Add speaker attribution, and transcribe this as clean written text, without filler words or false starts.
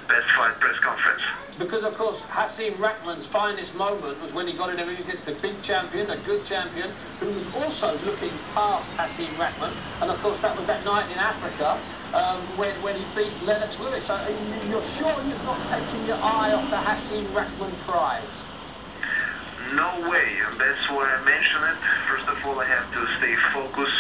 Speaker 1: best fight press conference.
Speaker 2: Because, of course, Hasim Rahman's finest moment was when he got in against a big champion, a good champion, who was also looking past Hasim Rahman. And, of course, that was that night in Africa when he beat Lennox Lewis. So you're sure you've not taken your eye off the Hasim Rahman prize?
Speaker 1: No way, and that's why I mentioned it. First of all, I have to stay focused